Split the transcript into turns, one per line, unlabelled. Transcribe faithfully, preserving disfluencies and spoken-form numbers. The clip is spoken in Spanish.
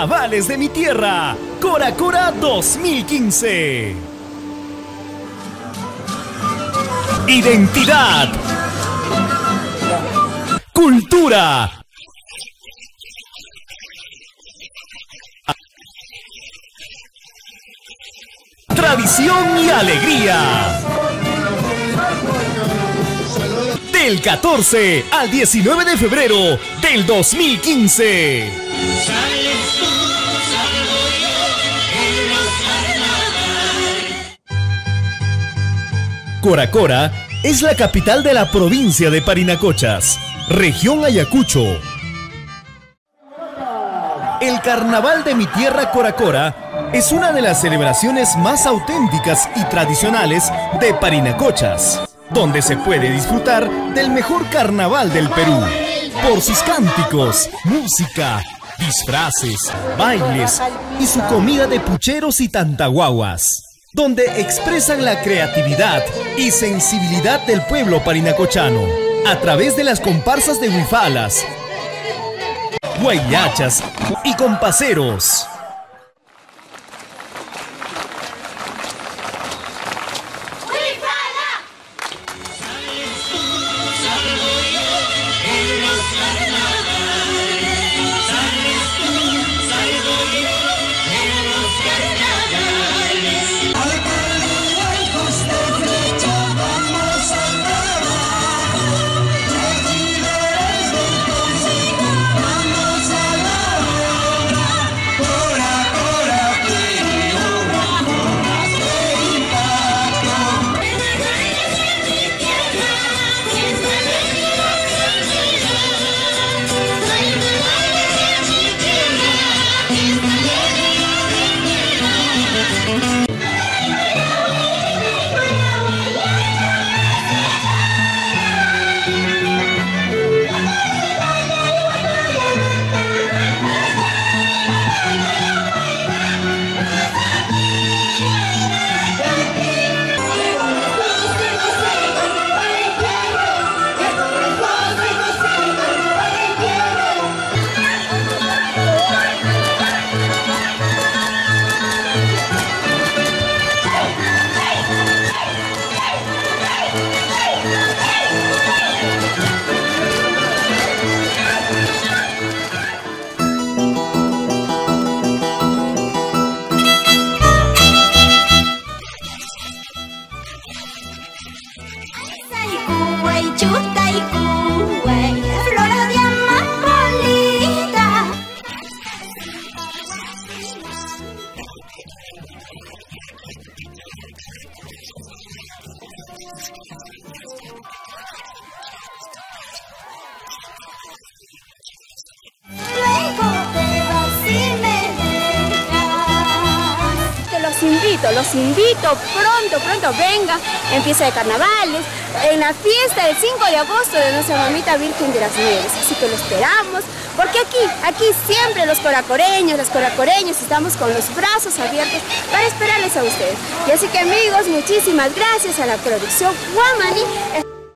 Carnavales de mi tierra, Cora Cora dos mil quince. Identidad, cultura, tradición y alegría. Del catorce al diecinueve de febrero del dos mil quince. Cora Cora es la capital de la provincia de Parinacochas, región Ayacucho. El Carnaval de mi tierra Cora Cora es una de las celebraciones más auténticas y tradicionales de Parinacochas, donde se puede disfrutar del mejor carnaval del Perú, por sus cánticos, música, disfraces, bailes y su comida de pucheros y tantaguaguas, donde expresan la creatividad y sensibilidad del pueblo parinacochano a través de las comparsas de huifalas, guayachas y compaseros.
Invito, los invito, pronto, pronto vengan, empieza de carnavales, en la fiesta del cinco de agosto de nuestra mamita Virgen de las Nieves, así que lo esperamos, porque aquí, aquí siempre los coracoreños, las coracoreños estamos con los brazos abiertos para esperarles a ustedes. Y así que amigos, muchísimas gracias a la producción Guamani.